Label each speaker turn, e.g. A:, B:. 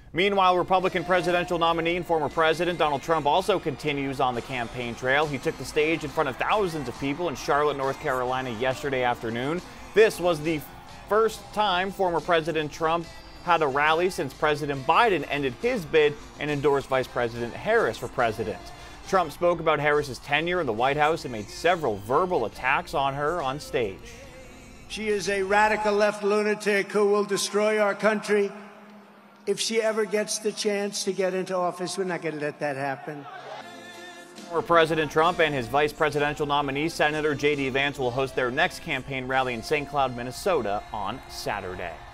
A: Meanwhile, Republican presidential nominee and former President Donald Trump also continues on the campaign trail. He took the stage in front of thousands of people in Charlotte, North Carolina yesterday afternoon. This was the first time former President Trump had a rally since President Biden ended his bid and endorsed Vice President Harris for president. Trump spoke about Harris's tenure in the White House and made several verbal attacks on her on stage.
B: She is a radical left lunatic who will destroy our country. If she ever gets the chance to get into office, we're not going to let that happen.
A: Former President Trump and his vice presidential nominee, Senator J.D. Vance, will host their next campaign rally in St. Cloud, Minnesota on Saturday.